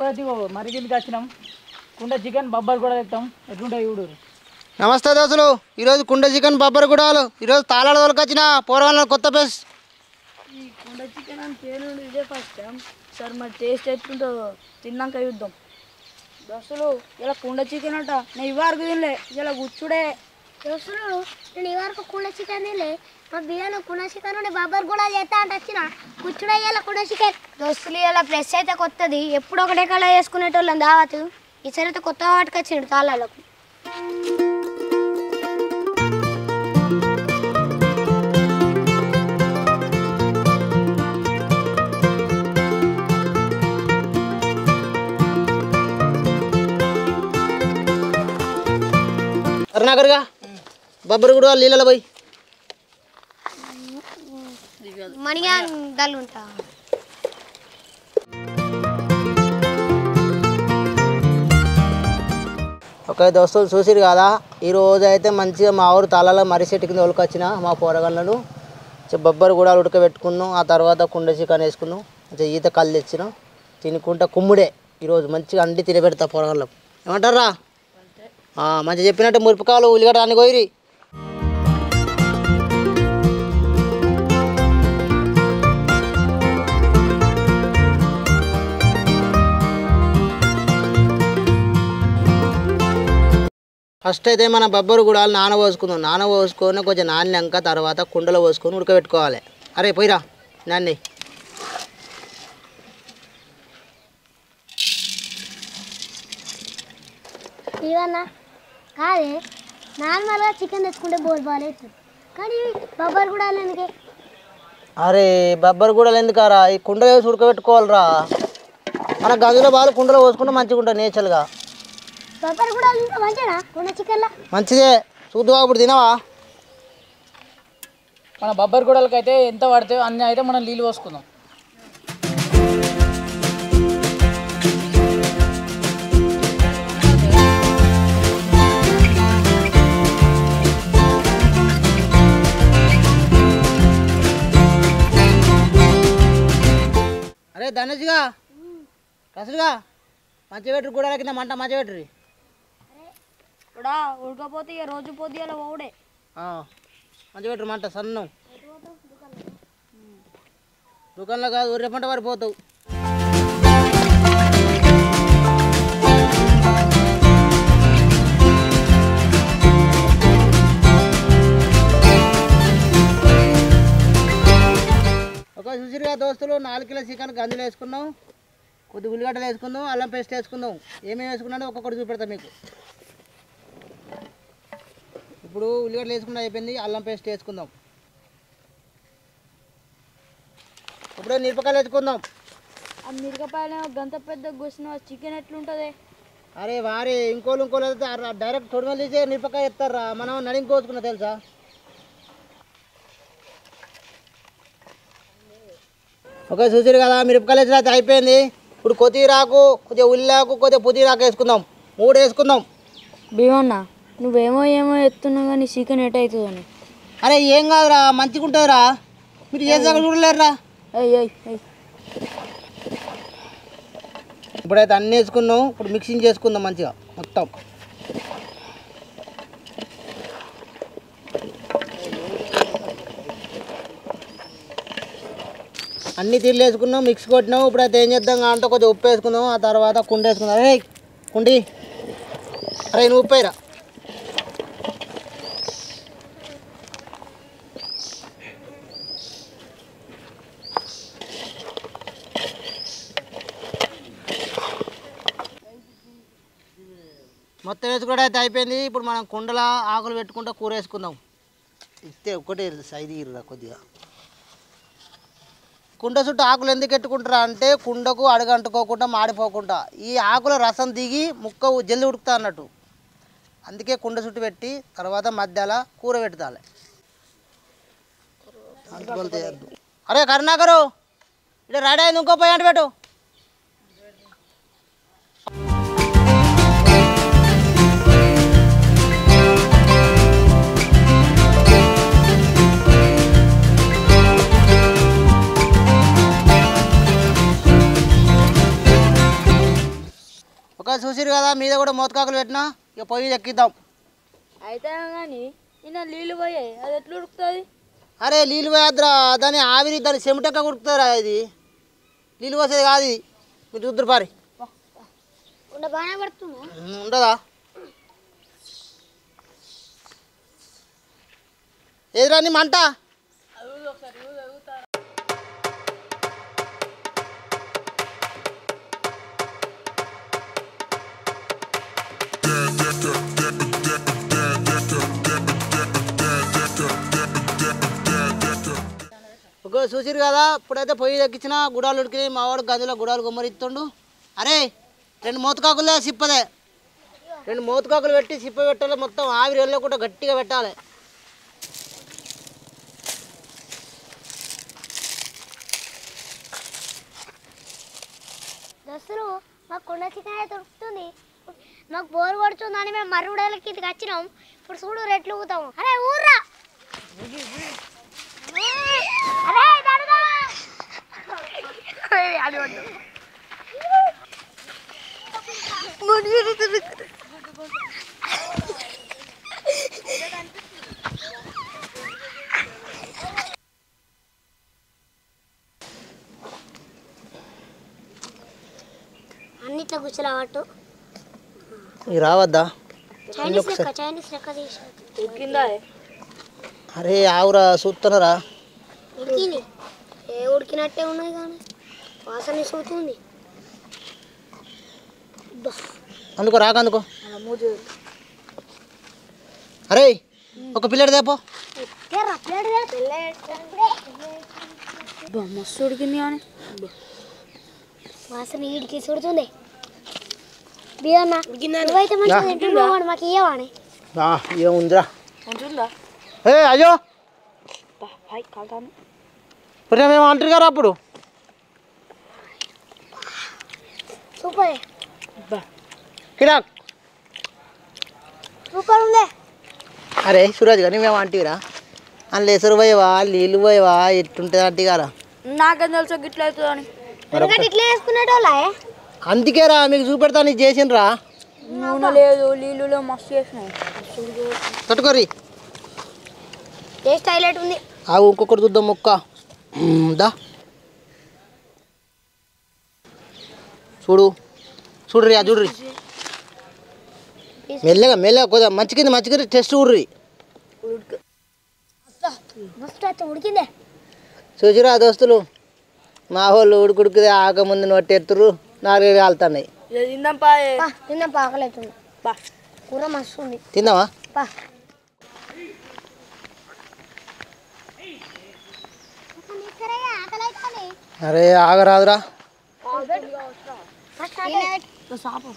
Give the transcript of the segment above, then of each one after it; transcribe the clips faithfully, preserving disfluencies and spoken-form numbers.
అయితే మరి కిందకి వచ్చినాం. కుండ చికెన్ బొబ్బర్ కూడా తెస్తాం. ఎట్లుంటాయి చూడు. నమస్తే దోస్తులు, ఈరోజు కుండ చికెన్ బొబ్బర్ గుడాలు. ఈరోజు తాళాల వాళ్ళకి వచ్చిన పూర్వాల కొత్త ప్లేస్. ఈ కుండ చికెన్ అని పేరు ఇదే ఫస్ట్ టైం. సార్ మరి టేస్ట్ ఎట్లుంటుందో తిన్నాక చూద్దాం. దోస్తులు ఇలా కుండ చికెన్ అంట నేను ఇవరకు తినలే, ఇలా గుచ్చుడే. దోస్తులు నేను ఇవరకు కుండ చికెన్ తినలే. మా బియ్యాలు కుండ చికెన్ ఉండే బొబ్బర్ కూడా చేస్తా అంటే వచ్చిన కూర్చుడే ఇలా కుండ చికెన్. దోస్తులు ఇలా ప్లస్ అయితే కొత్తది, ఎప్పుడు ఒకటే కళ చేసుకునేటోళ్ళం దావతు. ఈసారి అయితే కొత్త వాటికి వచ్చిండు తాళాలకు. కరుణాకర్గా బొబ్బర్ గుడాలు నీళ్ళలో పోయి మణిగా దళ్ళు ఉంటా. ఓకే దోస్తులు చూసిరు కదా, ఈరోజు అయితే మంచిగా మా ఊరు తాళాల మర్రి చెట్టు కింద ఉలకొచ్చిన మా పోరగాళ్ళను బొబ్బర్ గుడాలు ఉడకబెట్టుకున్నాం. ఆ తర్వాత కుండ చికెన్ వేసుకున్నాం. మంచిగా ఈత కళ్ళు తెచ్చినాం. తినుకుంటా కుమ్ముడే ఈరోజు మంచిగా అండి తినబెడతా పోరగాళ్ళకు. ఏమంటారా? మంచిగా చెప్పినట్టు మురిపికాయలు ఉల్లిగడ్డ అన్ని కోయిరి. ఫస్ట్ అయితే మన బొబ్బరు గుడాలు నాన పోసుకుందాం. నాన పోసుకొని కొంచెం నానినాక తర్వాత కుండలో పోసుకొని ఉడకబెట్టుకోవాలి. అరే పోయిరా నాన్ని. ఇవన్నా కాదే నార్మల్గా చికెన్ తెచ్చుకుంటే బోల్ బాగాలేదు, కానీ బొబ్బర్ కూడా ఎందుకే? అరే బొబ్బరు గుడాలు ఎందుకారా, ఈ కుండలో వేసి ఉడకబెట్టుకోవాలిరా. మన గదిలో బాగా కుండలో పోసుకుంటే మంచిగా ఉంటుంది నేచురల్గా. బొబ్బర్ కూడా మంచిదా కుండ చికెన్లా? మంచిదే. చూద్దువా ఇప్పుడు తినవా? మన బొబ్బర్ గుడలకి అయితే ఎంత పడతాయో అన్నీ అయితే మనం నీళ్ళు పోసుకుందాం. అరే ధనుష్గా కసులుగా మంచిగా పెట్టరు గుడాల కింద మంట మంచిగా పెట్టరు. కూడా ఉడకపోతే ఇక రోజు పోతే ఇలా ఓడే మంచిగా పెట్టరు మంట సన్నం. దుకాణంలో కాదు ఊరే పంట పడిపోతావు. ఒక చూసిరుగా దోస్తులు, నాలుగు కిలో చికెన్ గంజులు వేసుకున్నాం. కొద్ది ఉల్లిగడ్డలు వేసుకుందాం, అల్లం పేస్ట్ వేసుకుందాం. ఏమేమి వేసుకున్నాడో ఒక్కొక్కటి చూపెడతా మీకు. ఇప్పుడు ఉల్లిగడ్డలు వేసుకుంటే అయిపోయింది. అల్లం పేస్ట్ వేసుకుందాం. ఇప్పుడు మిరపకాయలు వేసుకుందాం. ఆ మిరపకాయలు గంత పెద్ద గుసిన చికెన్ ఎట్లుంటుంది? అరే వారి ఇంకోళ్ళు ఇంకోళ్ళు అయితే డైరెక్ట్ తొడిమలు తీసే మిరపకాయ ఎత్తారా, మనం నడిం కోసుకున్నా తెలుసా. ఓకే చూసిరు కదా, మిరపకాయలు వేసిన అయితే అయిపోయింది. ఇప్పుడు కొత్తిమీరాకు, కొద్దిగా ఉల్లాకు, కొద్దిగా పుదీనాకు వేసుకుందాం. మూడు వేసుకుందాం. భీమన్న నువ్వేమో ఏమో ఎత్తున్నావు కానీ చికెన్ ఎట్ అవుతుందని. అరే ఏం కాదురా, మంచిగా ఉంటుందిరా. మీరు చేసాక చూడలేరురా. అయ్యి అయ్యి అయ్యి ఇప్పుడైతే అన్నీ వేసుకున్నాం. ఇప్పుడు మిక్సింగ్ చేసుకుందాం మంచిగా మొత్తం. అన్ని తీర్లు వేసుకున్నాం, మిక్స్ కొట్టినాం. ఇప్పుడైతే ఏం చేద్దాం అంటే కొంచెం ఉప్పు వేసుకుందాం. ఆ తర్వాత కుండ వేసుకుందాం. అరే కుండి, అరే నువ్వు ఉప్పు వేయరా. మొత్తం వేసుకోవడం అయితే అయిపోయింది. ఇప్పుడు మనం కుండల ఆకులు పెట్టుకుంటూ కూర వేసుకుందాం. ఇస్తే ఒక్కటే సైజు ఇరురా కొద్దిగా. కుండ చుట్టూ ఆకులు ఎందుకు ఎట్టుకుంటారా అంటే కుండకు అడుగంటుకోకుండా మాడిపోకుండా ఈ ఆకుల రసం దిగి ముక్క జల్ది ఉడుకుతా అన్నట్టు. అందుకే కుండ చుట్టూ పెట్టి తర్వాత మధ్యలో కూర పెడతాలి. అరే కరుణాకరు, ఇక్కడ రెడీ అయింది, ఇంకో పోయి అంటే పెట్టు. చూసిరు కదా మీద కూడా మోతకాకులు పెట్టినా ఇక పొయ్యి ఎక్కిద్దాం. అయితే కానీ నిన్న నీళ్ళు పోయాయి అది ఎట్లా ఉడుకుతుంది? అరే నీళ్ళు పోయద్రా దాని ఆవిరి దాని చెమటెక్క ఉడుకుతుందిరా. ఇది నీళ్ళు పోసేది కాదు ఇది. మీరు చూద్దరు పారి బాగానే పడుతుంది ఉండదా ఏదిరా నీ మంట? ఒక చూసిరు కదా ఇప్పుడైతే పొయ్యి తగ్గించిన గుడాలు ఉడికి మా వాడు గదిలో గుడాలు గుమ్మరిస్తుండు. అరే రెండు మూతకాకులే సిప్పదే రెండు మూతకాకులు పెట్టి సిప్ప పెట్టాలి. మొత్తం ఆవిరి వెళ్ళకుండా గట్టిగా పెట్టాలి. దోస్తులు మాకు కుండ చికెన్ అయితే దొరుకుతుంది. మాకు బోర్ పడుతుందని మేము మర్రుడలకి ఇదికి వచ్చినాం. ఇప్పుడు చూడు రెట్లు ఊతాము. అరే ఊర్రా అరే దడుగా అన్నిట్లో కూర్చోలేవట్టు ఇక రావద్దా? చైనీస్ లెక్క చైనీస్ లెక్క తీసి ఉడికిందా? అరే ఆవురా చూస్తున్నారా? ఉడికింది. ఏ ఉడికినట్టే ఉన్నది కానీ వాసన సూతుంది. అందుకో రాక అందుకో. అరే ఒక పిల్లడు దేపో. మస్తు ఉడికింది కానీ వాసన ఈడికి చూడుతుంది. బియ్యన్న నువ్వైతే మంచిగా తింటున్నావు మాకు ఇయ్యవాని ఏముందిరా? ఉంటుందా? ఏ అయ్యో హాయ్ కాల్తాను. ఇప్పుడు మేము అంటారు కదా అప్పుడు సూపర్ కిరాక్. సూపర్ ఉందే. అరే సురాజ్ కానీ మేము అంటివిరా అందులో ఎసరు పోయేవా నీళ్ళు పోయేవా ఎట్టుంటుంది అంటే కదా. నాకేం తెలుసా గిట్ల అవుతుందని. ఎందుకంటే ఇట్లా వేసుకునేటోళ్ళే. అందుకేరా మీకు చూపెడతా నీకు చేసినరా. నూనె లేదు నీళ్ళులో మస్తు చేసినాయి. తట్టుకోరి టేస్ట్ హైలైట్ ఉంది. ఆ ఇంకొకటి చూద్దాం ముక్క దా చూడు చూడ్రి ఆ చూడ్రి మెల్లగా మెల్లగా కొద్దిగా మంచిగా మంచిగా టెస్ట్ చూడ్రి. మస్తు అయితే ఉడికిందే. చూసిరా దోస్తులు మా వాళ్ళు ఉడుకుడికి ఆక ముందు నొట్టెత్తురు నాలుగు కాలుతున్నాయి. తిందాం పాయే. తిన్నాం ఆకలి అవుతుంది. కూర మస్తు ఉంది. తిందామా? పా అరే ఆగరాదురా. సాపు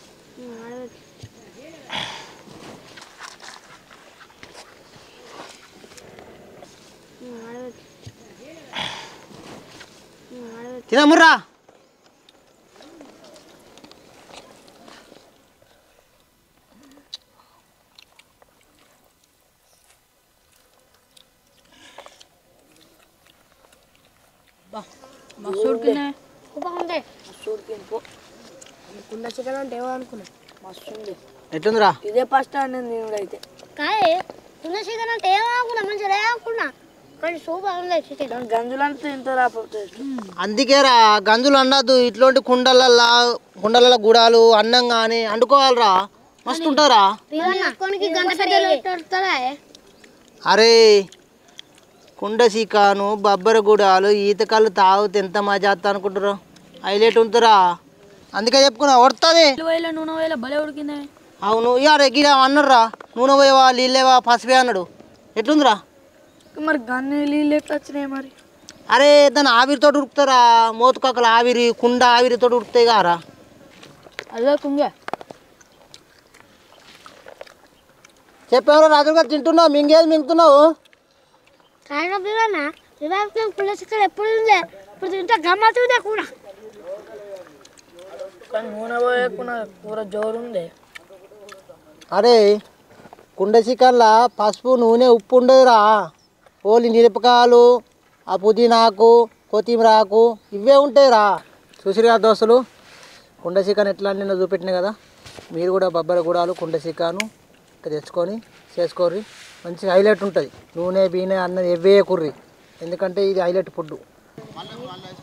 తినముర్రా. మస్తు ఉడికిందే. సూపర్ ఉంది. మస్తు ఉడికింది పో. కుండ చికెన్ అంటే ఏమో అనుకున్నా. మస్తు ఉంది. ఎట్లుందిరా? ఇదే ఫస్ట్ టైం నేను తినుడైతే. కాదే కుండ చికెన్ అంటే ఏమనుకున్నా మంచిగా ఏమనుకున్నా కానీ సూపర్ ఉంది చికెన్. గంజులంతా తింటారా టేస్ట్. అందుకేరా గంజులు అన్నద్దు ఇట్లాంటి కుండలల్లా కుండల గుడాలు అన్నం కానీ వండుకోవాలిరా మస్తు ఉంటారా. అరే కుండ చికాను బొబ్బర గుడాలు ఈతకాళ్ళు తాగితే ఎంత మజా వస్తా అనుకుంటారు. హైలైట్ ఉంటురా. అందుకే చెప్పుకున్నా వడుతుంది. నూనె వేల భలే ఉడికిందే. అవును ఇక గిడ అన్నారా నూనె పోయేవా నీళ్ళేవా పసిపే అన్నాడు. ఎట్లుందిరా? మరి గన్ని నీళ్ళు ఎట్లా వచ్చినాయి మరి? అరే దాని ఆవిరితో ఉడుకుతారా మోతుకాకలు ఆవిరి కుండ ఆవిరితో ఉడుకుతాయి కారా. అదే కుంగ చెప్పేవారు రాజుగా తింటున్నావు మింగేది మింగుతున్నావు. కుండ చికెన్ ఎప్పుడు ఉందే ఇప్పుడు తింటే గమ్మతుందే కూర. నూనె పోయకుండా కూర జోరుంది. అరే కుండ చికెన్లా పసుపు నూనె ఉప్పు ఉండదురా. ఓన్లీ మిరపకాయలు ఆ పుదీనాకు కొత్తిమీర ఆకు ఇవే ఉంటాయిరా. చూసిరు కదా దోస్తులు కుండ చికెన్ ఎట్లా నేను చూపెట్టినా కదా. మీరు కూడా బొబ్బర గుడాలు కుండ చికెను తెచ్చుకొని చేసుకోర్రి. మంచిగా హైలైట్ ఉంటుంది. నూనె బీనె అన్నది ఎవ్వే కుర్రి, ఎందుకంటే ఇది హైలైట్ ఫుడ్.